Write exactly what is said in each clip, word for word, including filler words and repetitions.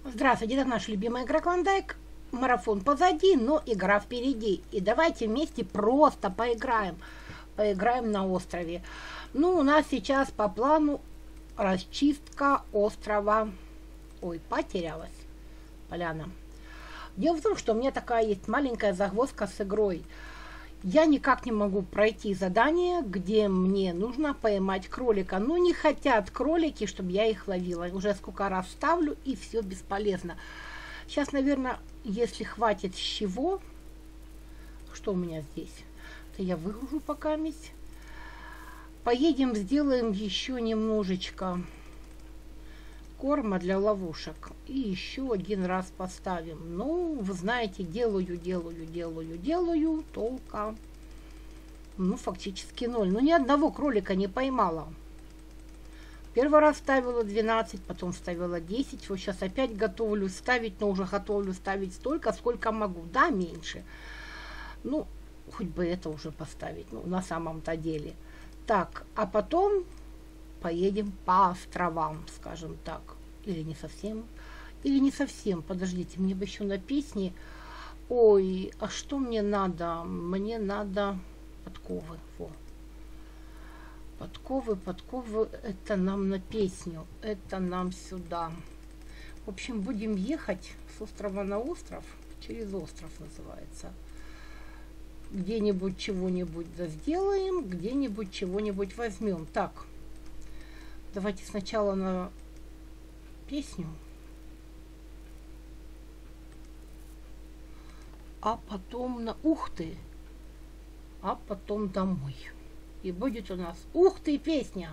Здравствуйте, это наша любимая игра Клондайк. Марафон позади, но игра впереди. И давайте вместе просто поиграем. Поиграем на острове. Ну, у нас сейчас по плану расчистка острова. Ой, потерялась поляна. Дело в том, что у меня такая есть маленькая загвоздка с игрой. Я никак не могу пройти задание, где мне нужно поймать кролика. Но не хотят кролики, чтобы я их ловила. Уже сколько раз ставлю, и все бесполезно. Сейчас, наверное, если хватит с чего... Что у меня здесь? Это я выгружу пока месть. Поедем, сделаем еще немножечко корма для ловушек. И еще один раз поставим. Ну, вы знаете, делаю, делаю, делаю, делаю. Толка, ну, фактически ноль. Но ни одного кролика не поймала. Первый раз ставила двенадцать, потом ставила десять. Вот сейчас опять готовлю ставить, но уже готовлю ставить столько, сколько могу. Да, меньше. Ну, хоть бы это уже поставить, ну, на самом-то деле. Так, а потом... поедем по островам, скажем так. Или не совсем. Или не совсем. Подождите, мне бы еще на песне. Ой, а что мне надо? Мне надо подковы. Во. Подковы, подковы. Это нам на песню. Это нам сюда. В общем, будем ехать с острова на остров. Через остров называется. Где-нибудь чего-нибудь да сделаем. Где-нибудь чего-нибудь возьмем. Так. Давайте сначала на песню, а потом на ух ты, а потом домой. И будет у нас ух ты, песня.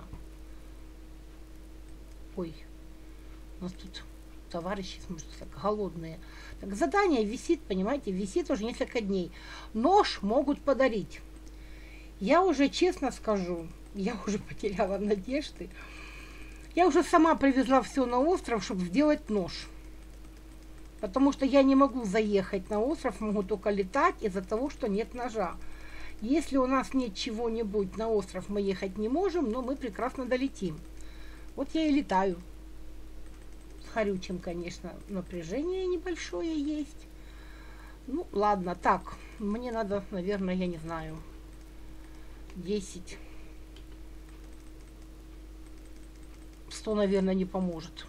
Ой, у нас тут товарищи, может, так, голодные. Так, задание висит, понимаете, висит уже несколько дней. Нож могут подарить. Я уже честно скажу, я уже потеряла надежды. Я уже сама привезла все на остров, чтобы сделать нож. Потому что я не могу заехать на остров, могу только летать из-за того, что нет ножа. Если у нас нет чего-нибудь на остров, мы ехать не можем, но мы прекрасно долетим. Вот я и летаю. С хорючим, конечно, напряжение небольшое есть. Ну, ладно, так, мне надо, наверное, я не знаю, десять... сто, наверное, не поможет.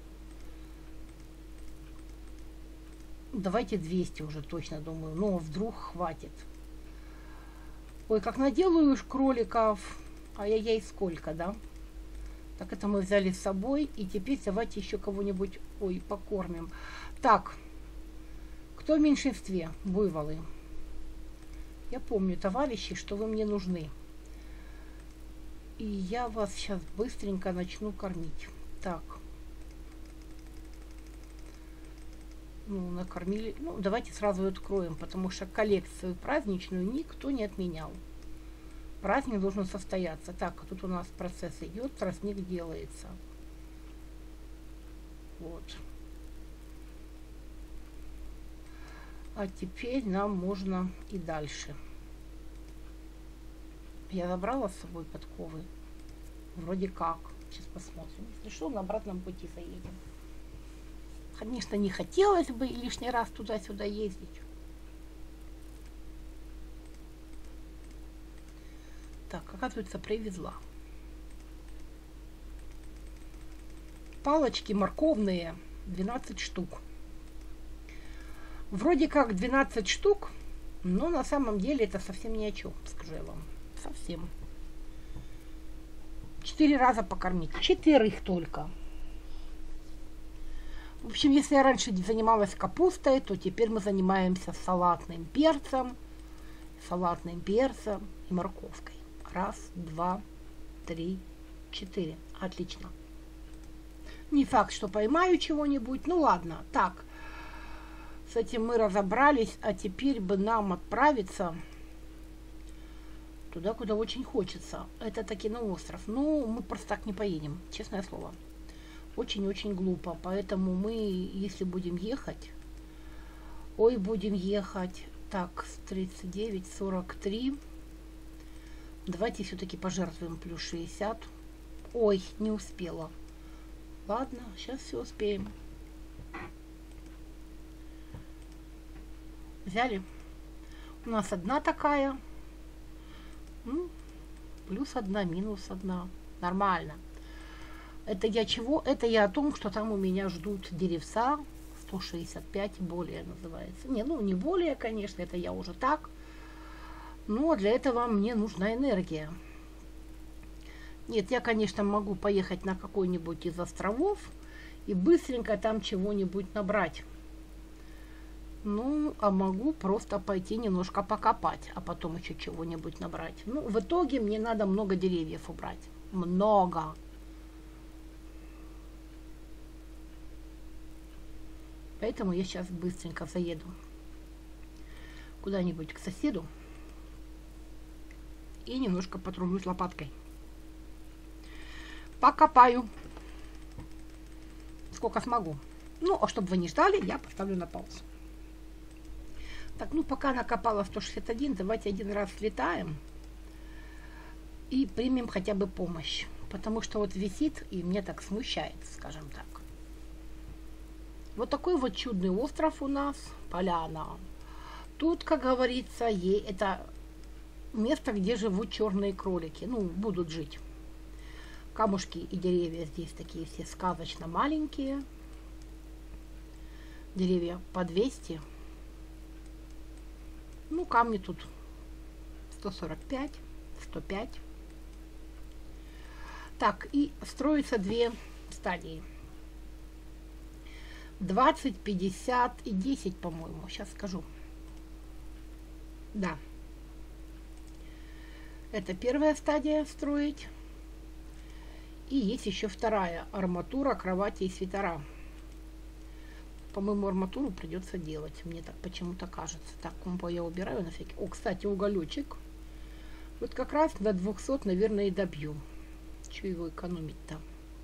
Давайте двести уже точно, думаю. Но вдруг хватит. Ой, как наделаю кроликов. Ай-яй-яй, сколько, да? Так, это мы взяли с собой. И теперь давайте еще кого-нибудь, ой, покормим. Так, кто в меньшинстве? Буйволы. Я помню, товарищи, что вы мне нужны. И я вас сейчас быстренько начну кормить. Так. Ну, накормили. Ну, давайте сразу откроем, потому что коллекцию праздничную никто не отменял. Праздник должен состояться. Так, а тут у нас процесс идет, тростник делается. Вот. А теперь нам можно и дальше. Я забрала с собой подковы. Вроде как. Сейчас посмотрим. Если что, на обратном пути заедем. Конечно, не хотелось бы лишний раз туда-сюда ездить. Так, оказывается, привезла. Палочки морковные. двенадцать штук. Вроде как двенадцать штук, но на самом деле это совсем ни о чем, скажу я вам. Совсем. Четыре раза покормить. Четверых только. В общем, если я раньше занималась капустой, то теперь мы занимаемся салатным перцем, салатным перцем и морковкой. Раз, два, три, четыре. Отлично. Не факт, что поймаю чего-нибудь. Ну ладно, так. С этим мы разобрались, а теперь бы нам отправиться туда, куда очень хочется. Это таки на остров. Ну, мы просто так не поедем, честное слово. Очень-очень глупо. Поэтому мы, если будем ехать... Ой, будем ехать... Так, тридцать девять, сорок три. Давайте все-таки пожертвуем плюс шестьдесят. Ой, не успела. Ладно, сейчас все успеем. Взяли. У нас одна такая. Ну, плюс одна, минус одна. Нормально. Это я чего? Это я о том, что там у меня ждут деревца. сто шестьдесят пять и более называется. Не, ну не более, конечно, это я уже так. Но для этого мне нужна энергия. Нет, я, конечно, могу поехать на какой-нибудь из островов и быстренько там чего-нибудь набрать. Ну, а могу просто пойти немножко покопать, а потом еще чего-нибудь набрать. Ну, в итоге мне надо много деревьев убрать. Много. Поэтому я сейчас быстренько заеду куда-нибудь к соседу и немножко потружусь лопаткой. Покопаю. Сколько смогу. Ну, а чтобы вы не ждали, я поставлю на паузу. Так, ну пока накопала сто шестьдесят один, давайте один раз слетаем и примем хотя бы помощь. Потому что вот висит и мне так смущает, скажем так. Вот такой вот чудный остров у нас, поляна. Тут, как говорится, это место, где живут черные кролики. Ну, будут жить. Камушки и деревья здесь такие все сказочно маленькие. Деревья по двести. Ну, камни тут сто сорок пять, сто пять. Так, и строятся две стадии. двадцать, пятьдесят и десять, по-моему. Сейчас скажу. Да. Это первая стадия строить. И есть еще вторая. Арматура, кровати и свитера. По-моему, арматуру придется делать. Мне так почему-то кажется. Так, компо я убираю на всякий. О, кстати, уголечек. Вот как раз до двухсот, наверное, и добью. Чего его экономить-то?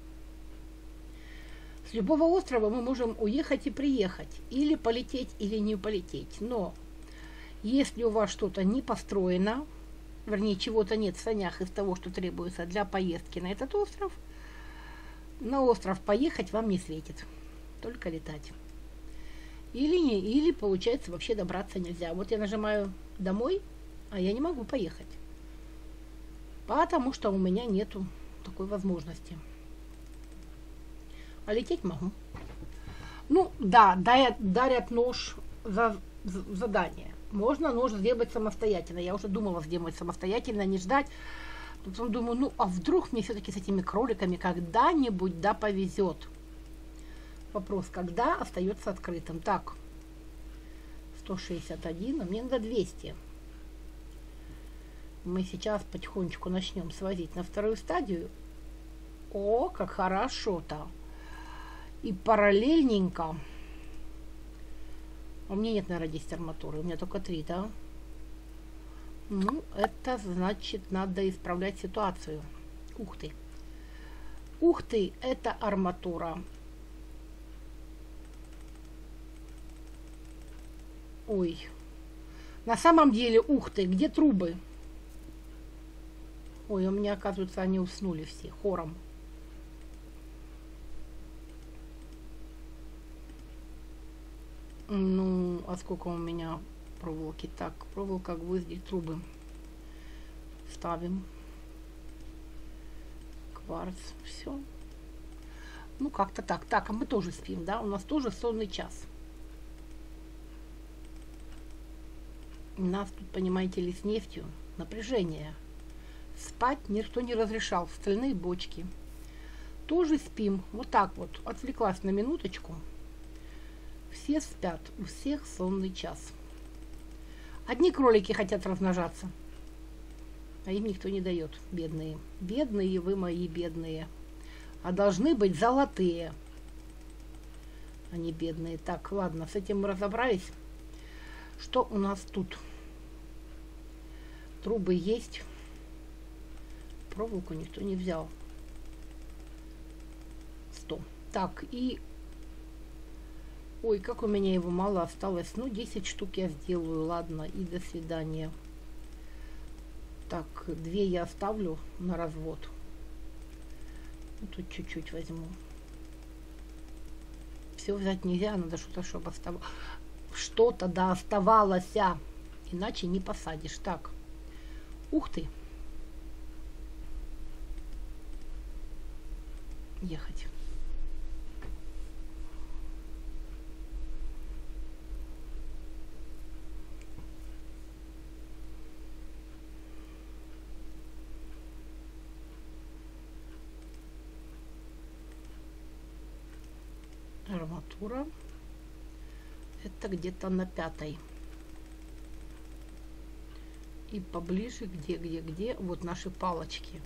С любого острова мы можем уехать и приехать. Или полететь, или не полететь. Но если у вас что-то не построено, вернее, чего-то нет в санях из того, что требуется для поездки на этот остров, на остров поехать вам не светит. Только летать. Или, не, или получается, вообще добраться нельзя. Вот я нажимаю «Домой», а я не могу поехать. Потому что у меня нету такой возможности. А лететь могу. Ну, да, дарят, дарят нож за, за задание. Можно нож сделать самостоятельно. Я уже думала сделать самостоятельно, не ждать. Потом думаю, ну, а вдруг мне все-таки с этими кроликами когда-нибудь да повезет. Вопрос, когда, остается открытым. Так, сто шестьдесят один, а мне надо двести. Мы сейчас потихонечку начнем свозить на вторую стадию. О, как хорошо-то. И параллельненько. У меня нет, наверное, десять арматуры, у меня только три, да? Ну, это значит, надо исправлять ситуацию. Ух ты. Ух ты, это арматура. Ой. На самом деле, ух ты, где трубы? Ой, у меня, оказывается, они уснули все хором. Ну, а сколько у меня проволоки? Так, проволока, гвозди, трубы. Ставим. Кварц, все. Ну, как-то так. Так, а мы тоже спим, да? У нас тоже сонный час. У нас тут, понимаете ли, с нефтью напряжение. Спать никто не разрешал. Стальные бочки. Тоже спим. Вот так вот. Отвлеклась на минуточку. Все спят. У всех сонный час. Одни кролики хотят размножаться. А им никто не дает. Бедные. Бедные вы мои бедные. А должны быть золотые. Они бедные. Так, ладно, с этим мы разобрались. Что у нас тут? Трубы есть. Проволоку никто не взял. сто. Так, и... Ой, как у меня его мало осталось. Ну, десять штук я сделаю. Ладно, и до свидания. Так, две я оставлю на развод. Ну, тут чуть-чуть возьму. Все взять нельзя, надо что-то, чтобы оставалось. что-то да оставалось, иначе не посадишь. Так, ух ты. Ехать. Арматура. Это где-то на пятой. И поближе, где, где, где, вот наши палочки.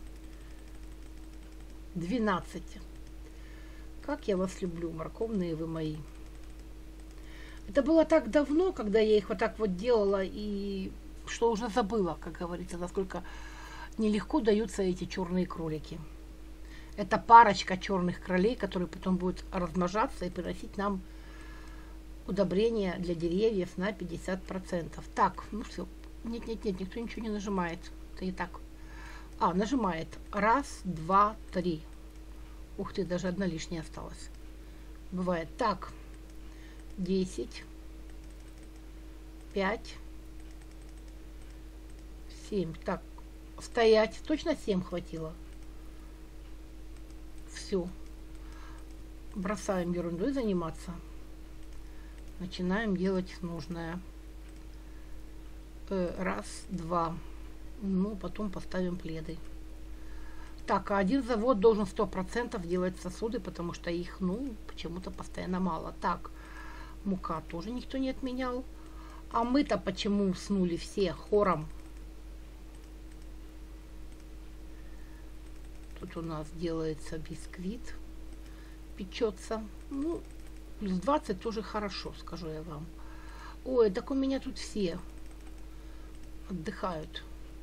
двенадцать. Как я вас люблю, морковные вы мои. Это было так давно, когда я их вот так вот делала, и что уже забыла, как говорится, насколько нелегко даются эти черные кролики. Это парочка черных кролей, которые потом будут размножаться и приносить нам удобрения для деревьев на пятьдесят процентов. Так, ну все. Нет, нет, нет, никто ничего не нажимает. Это и так. А, нажимает. Раз, два, три. Ух ты, даже одна лишняя осталась. Бывает. Так. Десять. Пять. Семь. Так. Стоять. Точно семь хватило. Все. Бросаем ерундой заниматься. Начинаем делать нужное. Раз, два. Ну, потом поставим пледы. Так, а один завод должен сто процентов делать сосуды, потому что их, ну, почему-то постоянно мало. Так, мука тоже никто не отменял. А мы-то почему уснули все хором? Тут у нас делается бисквит. Печется. Ну, плюс двадцать тоже хорошо, скажу я вам. Ой, так у меня тут все отдыхают.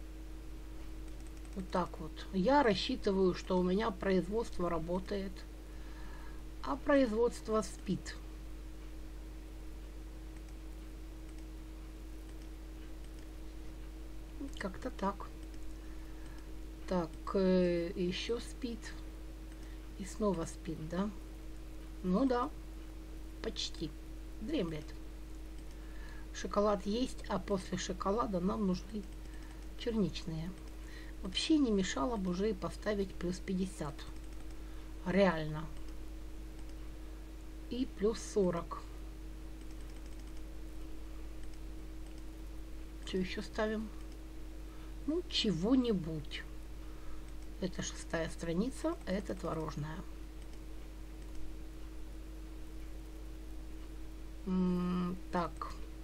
Вот так вот. Я рассчитываю, что у меня производство работает, а производство спит. Как-то так. Так, э, еще спит. И снова спит, да? Ну да, почти. Дремлет. Шоколад есть, а после шоколада нам нужны черничные. Вообще не мешало бы уже и поставить плюс пятьдесят. Реально. И плюс сорок. Что еще ставим? Ну, чего-нибудь. Это шестая страница, а это творожная. М-м, так.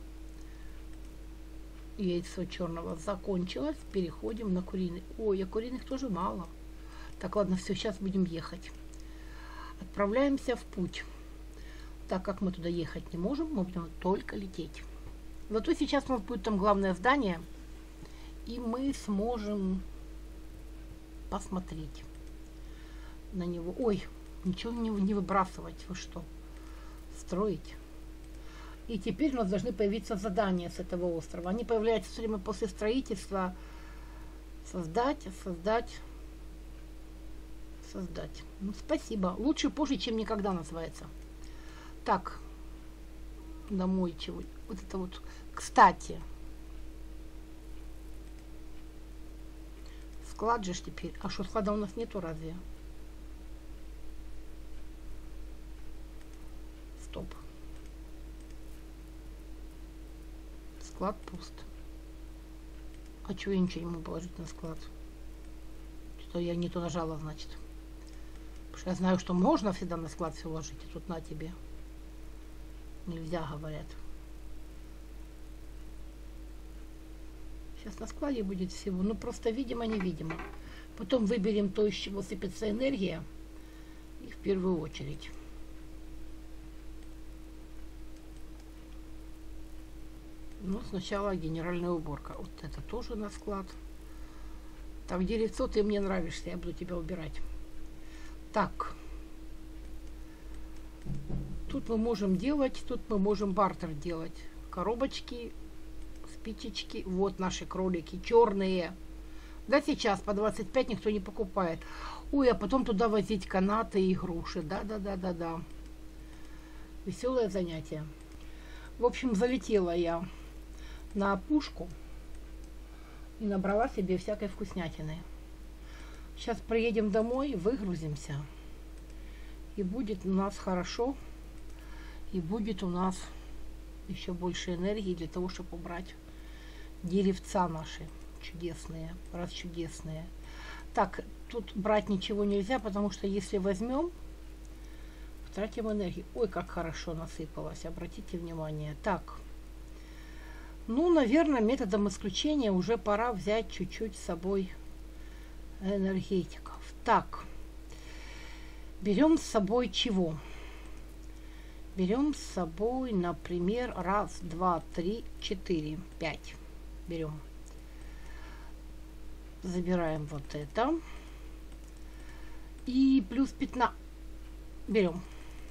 Яйцо черного закончилось. Переходим на куриный. Ой, а куриных тоже мало. Так, ладно, все, сейчас будем ехать. Отправляемся в путь. Так как мы туда ехать не можем, мы будем только лететь. Зато сейчас у нас будет там главное здание, и мы сможем посмотреть на него. Ой, ничего не, не выбрасывать. Вы что, строить? И теперь у нас должны появиться задания с этого острова. Они появляются все время после строительства. Создать, создать, создать. Ну, спасибо. Лучше позже, чем никогда называется. Так, домой чего? Вот это вот. Кстати, склад же теперь. А что, склада у нас нету разве? Стоп. Склад пуст. А чего я ничего не могу положить на склад? Что я не то нажала, значит. Потому что я знаю, что можно всегда на склад все ложить. И тут на тебе. Нельзя, говорят. Сейчас на складе будет всего. Ну, просто видимо-невидимо. Потом выберем то, из чего сыпется энергия. И в первую очередь. Ну, сначала генеральная уборка. Вот это тоже на склад. Так, деревцо, ты мне нравишься, я буду тебя убирать. Так. Тут мы можем делать, тут мы можем бартер делать. Коробочки, спичечки. Вот наши кролики, черные. Да, сейчас по двадцать пять никто не покупает. Ой, а потом туда возить канаты и груши. Да-да-да-да-да. Веселое занятие. В общем, залетела я на опушку и набрала себе всякой вкуснятины. Сейчас приедем домой, выгрузимся, и будет у нас хорошо, и будет у нас еще больше энергии для того, чтобы убрать деревца наши чудесные, раз чудесные. Так, тут брать ничего нельзя, потому что если возьмем, тратим энергию. Ой, как хорошо насыпалось, обратите внимание. Так, ну, наверное, методом исключения уже пора взять чуть-чуть с собой энергетиков. Так, берем с собой чего? Берем с собой, например, раз, два, три, четыре, пять. Берем. Забираем вот это. И плюс пятнадцать. Берем.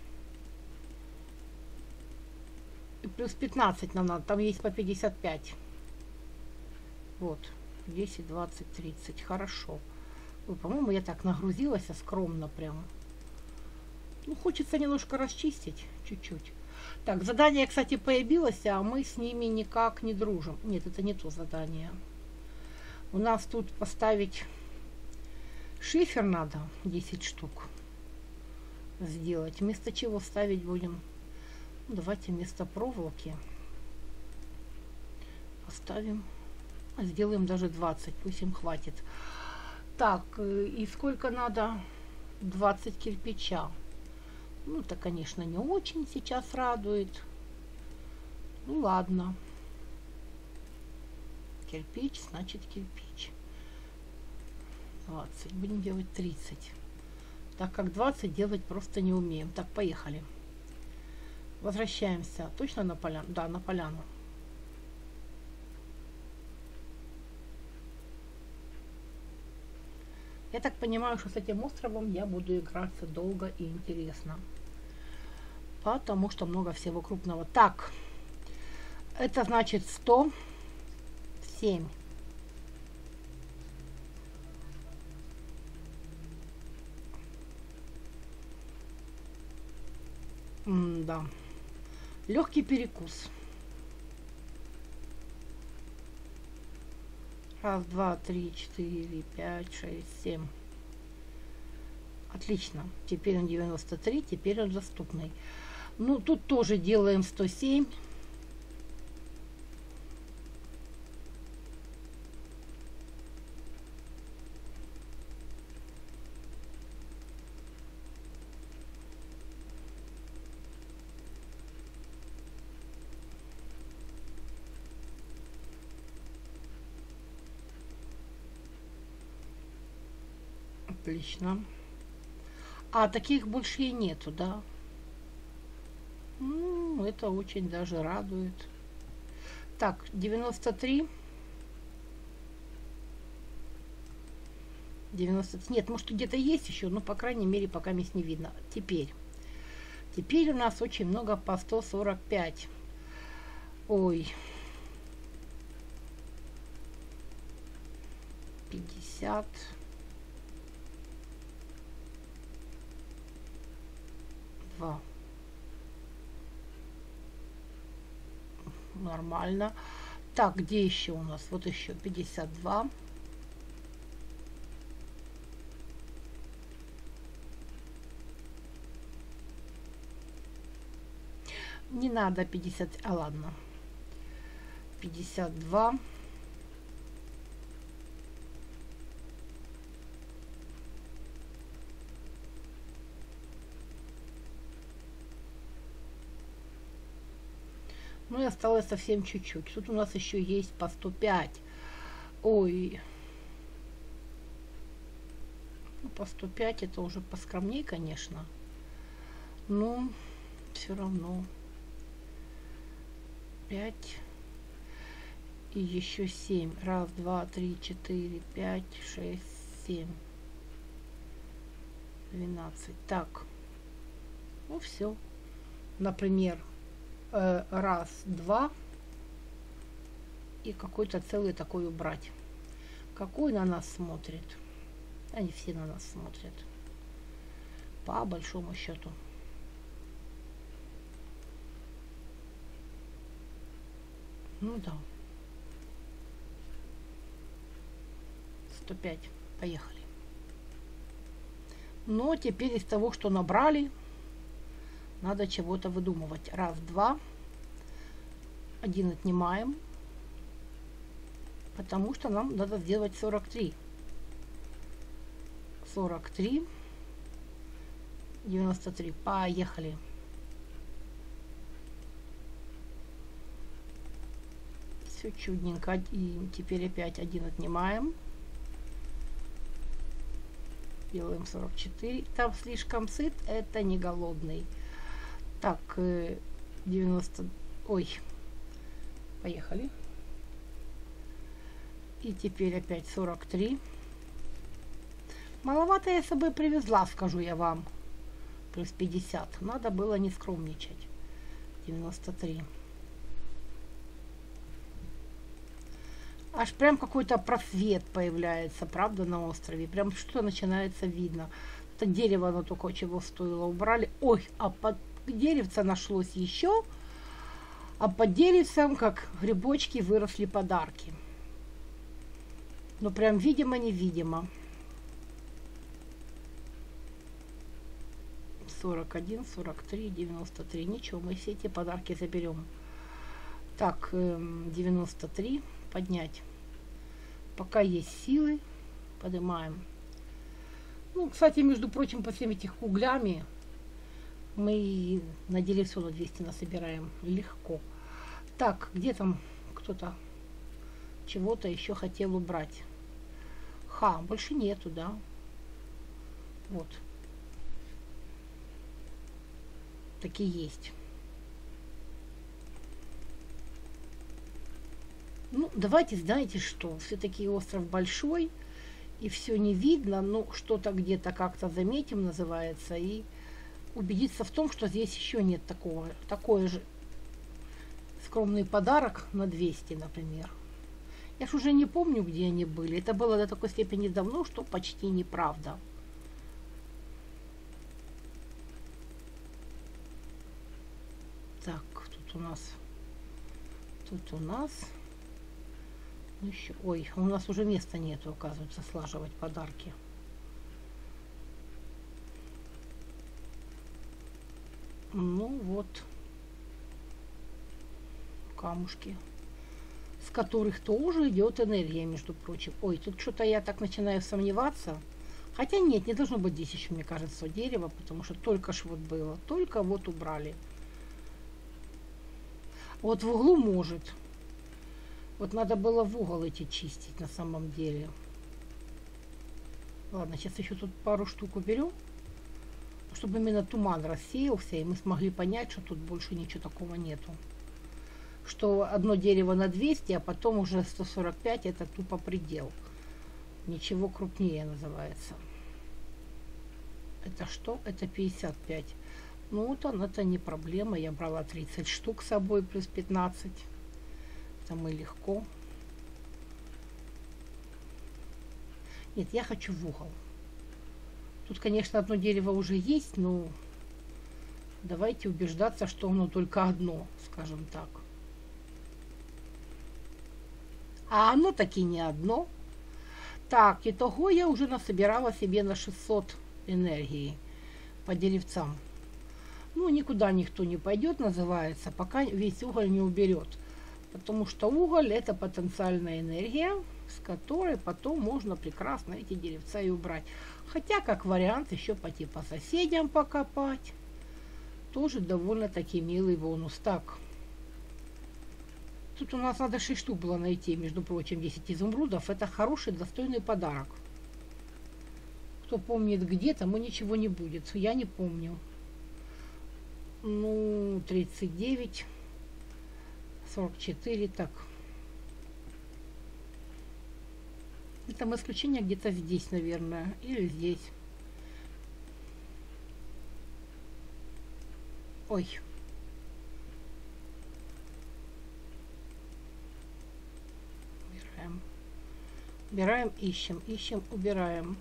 И плюс пятнадцать нам надо. Там есть по пятьдесят пять. Вот. десять, двадцать, тридцать. Хорошо. Ой, по-моему, я так нагрузилась, а скромно прям. Ну, хочется немножко расчистить. Чуть-чуть. Так, задание, кстати, появилось, а мы с ними никак не дружим. Нет, это не то задание. У нас тут поставить шифер надо. десять штук сделать. Вместо чего ставить будем? Ну, давайте вместо проволоки поставим. Сделаем даже двадцать. Пусть им хватит. Так, и сколько надо? двадцать кирпича. Ну, это, конечно, не очень сейчас радует. Ну, ладно. Кирпич, значит, кирпич. двадцать. Будем делать тридцать. Так как двадцать делать просто не умеем. Так, поехали. Возвращаемся. Точно на поляну? Да, на поляну. Я так понимаю, что с этим островом я буду играться долго и интересно. Потому что много всего крупного. Так, это значит сто семь. М-да. Легкий перекус. Раз, два, три, четыре, пять, шесть, семь. Отлично. Теперь он девяносто три, теперь он доступный. Ну, тут тоже делаем сто семь. Отлично. А таких больше и нету, да? Ну, это очень даже радует. Так, девяносто три. девяносто. Нет, может где-то есть еще, но по крайней мере пока здесь не видно. Теперь. Теперь у нас очень много по сто сорок пять. Ой. пятьдесят. два. Нормально. Так, где еще у нас? Вот еще пятьдесят два. Не надо пятьдесят. А ладно. пятьдесят два. Ну и осталось совсем чуть-чуть. Тут у нас еще есть по сто пять. Ой. Ну, по сто пять это уже поскромнее, конечно. Но все равно. пять. И еще семь. Раз, два, три, четыре, пять, шесть, семь. двенадцать. Так. Ну все. Например, раз, два и какой-то целый такой убрать. Какой на нас смотрит? Они все на нас смотрят. По большому счету. Ну да. сто пять. Поехали. Но теперь из того, что набрали, надо чего-то выдумывать. Раз, два. Один отнимаем. Потому что нам надо сделать сорок три. сорок три. девяносто три. Поехали. Все чудненько. И теперь опять один отнимаем. Делаем сорок четыре. Там слишком сыт, это не голодный. Так, девяносто. Ой. Поехали. И теперь опять сорок три. Маловато я с собой привезла, скажу я вам. Плюс пятьдесят. Надо было не скромничать. девяносто три. Аж прям какой-то просвет появляется, правда, на острове. Прям что-то начинается видно. Это дерево, оно только чего стоило. Убрали. Ой, а под деревце нашлось еще. А под деревцем, как грибочки, выросли подарки. Ну, прям видимо-невидимо. сорок один, сорок три, девяносто три. Ничего, мы все эти подарки заберем. Так, девяносто три. Поднять. Пока есть силы, поднимаем. Ну, кстати, между прочим, по всем этих углями мы на деле все на двести насобираем легко. Так, где там кто-то чего-то еще хотел убрать? Ха, больше нету, да? Вот. Такие есть. Ну, давайте, знаете что, все-таки остров большой, и все не видно, но что-то где-то как-то заметим, называется, и убедиться в том, что здесь еще нет такого, такой же скромный подарок на двести, например. Я ж уже не помню, где они были. Это было до такой степени давно, что почти неправда. Так, тут у нас, тут у нас... Еще. Ой, у нас уже места нету, оказывается, слаживать подарки. Ну вот. Камушки. С которых тоже идет энергия, между прочим. Ой, тут что-то я так начинаю сомневаться. Хотя нет, не должно быть здесь еще, мне кажется, дерева, потому что только ж вот было. Только вот убрали. Вот в углу может. Вот надо было в угол эти чистить на самом деле. Ладно, сейчас еще тут пару штук уберем, чтобы именно туман рассеялся, и мы смогли понять, что тут больше ничего такого нету. Что одно дерево на двести, а потом уже сто сорок пять это тупо предел. Ничего крупнее называется. Это что? Это пятьдесят пять. Ну вот он, это не проблема. Я брала тридцать штук с собой, плюс пятнадцать. Это мы легко. Нет, я хочу в угол. Тут, конечно, одно дерево уже есть, но давайте убеждаться, что оно только одно, скажем так. А оно таки не одно. Так, итого я уже насобирала себе на шестьсот энергии по деревцам. Ну, никуда никто не пойдет, называется, пока весь уголь не уберет. Потому что уголь это потенциальная энергия, с которой потом можно прекрасно эти деревца и убрать. Хотя, как вариант, еще пойти по соседям покопать. Тоже довольно-таки милый бонус. Так. Тут у нас надо шесть штук было найти, между прочим, десять изумрудов. Это хороший, достойный подарок. Кто помнит где, тому ничего не будет. Я не помню. Ну, тридцать девять. сорок четыре, так. Это исключение где-то здесь, наверное, или здесь. Ой. Убираем. Убираем, ищем, ищем, убираем.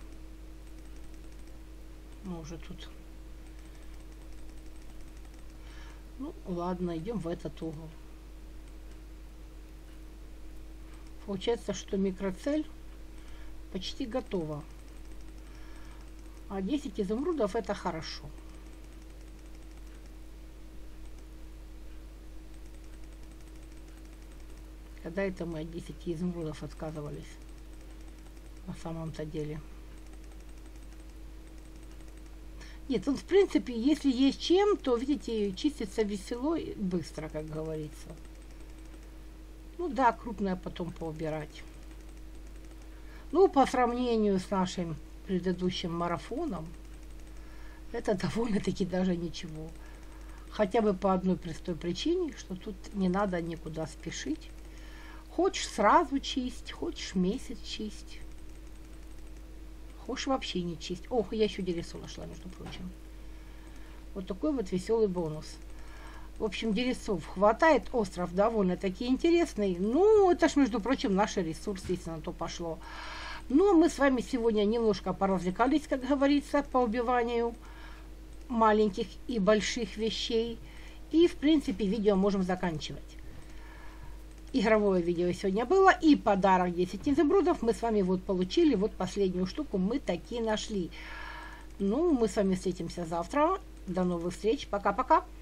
Мы уже тут. Ну, ладно, идем в этот угол. Получается, что микроцель почти готова. А десять изумрудов это хорошо. Когда это мы от десяти изумрудов отказывались? На самом-то деле. Нет, он в принципе, если есть чем, то, видите, чистится весело и быстро, как говорится. Ну да, крупное потом поубирать. Ну, по сравнению с нашим предыдущим марафоном, это довольно-таки даже ничего. Хотя бы по одной простой причине, что тут не надо никуда спешить. Хочешь сразу чисть, хочешь месяц чисть. Хочешь вообще не чисть. Ох, я еще дересу нашла, между прочим. Вот такой вот веселый бонус. В общем, дересов хватает. Остров довольно-таки интересный. Ну, это ж, между прочим, наш ресурс, если на то пошло. Ну, мы с вами сегодня немножко поразвлекались, как говорится, по убиванию маленьких и больших вещей. И, в принципе, видео можем заканчивать. Игровое видео сегодня было, и подарок десять изумрудов мы с вами вот получили, вот последнюю штуку мы таки нашли. Ну, мы с вами встретимся завтра. До новых встреч, пока-пока.